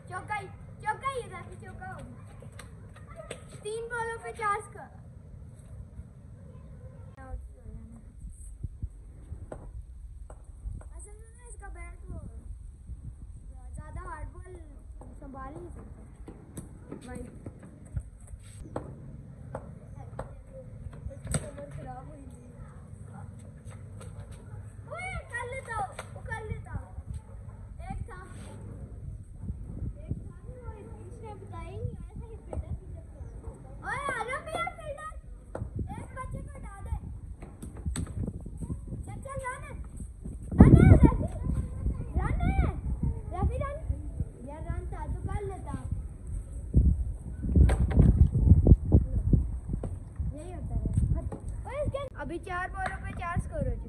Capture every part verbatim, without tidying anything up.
चौका ही चौका ही है, चौका हो गया। तीन बॉलों पे चार स्कोर। असल में ना इसका बैट वो ज्यादा हार्ड बॉल संभाल नहीं सकता भाई। कमर खराब हुई कर लेता वो कर लेता। एक था एक था वो इसने बताया ही नहीं, ऐसा ही फील्डर की। ओए आराम भी यार फील्डर, एक बच्चे को हटा दे। चल चल रन है रन है रफी रन है रफी रन यार रन था तो कर लेता। यही होता है। ओए इसके अभी चार बॉलों पे चार स्कोर हो चुके।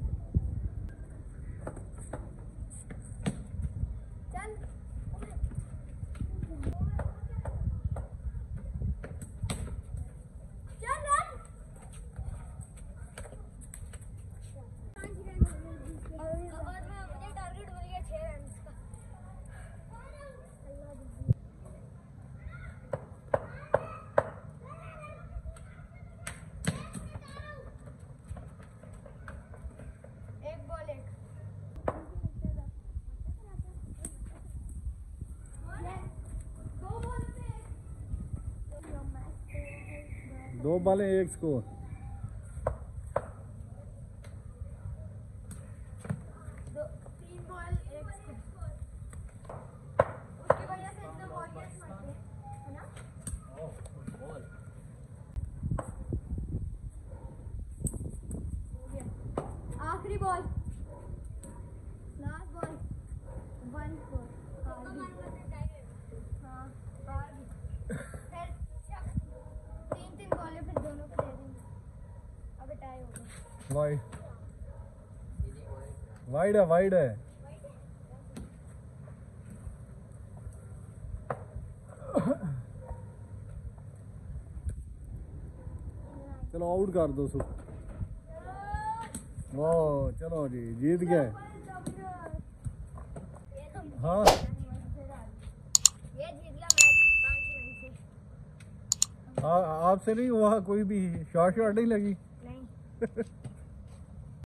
दो बॉलें एक स्कोर। दो तीन बॉल एक स्कोर। उसकी वजह से इतने वॉरियर्स मरते हैं, है ना? बॉल हो गया। आखिरी ball last ball one score. हाँ फिर तीन तीन बॉलें फिर दोनों को दे देंगे। अब टाई हो गया। वाइड वाइड है वाइड है। चलो आउट कर दो सु। वाह चलो जी जीत गए। हाँ ये जीत गया मैच पाँच रन से। आपसे नहीं हुआ कोई भी शॉट शॉट नहीं लगी? नहीं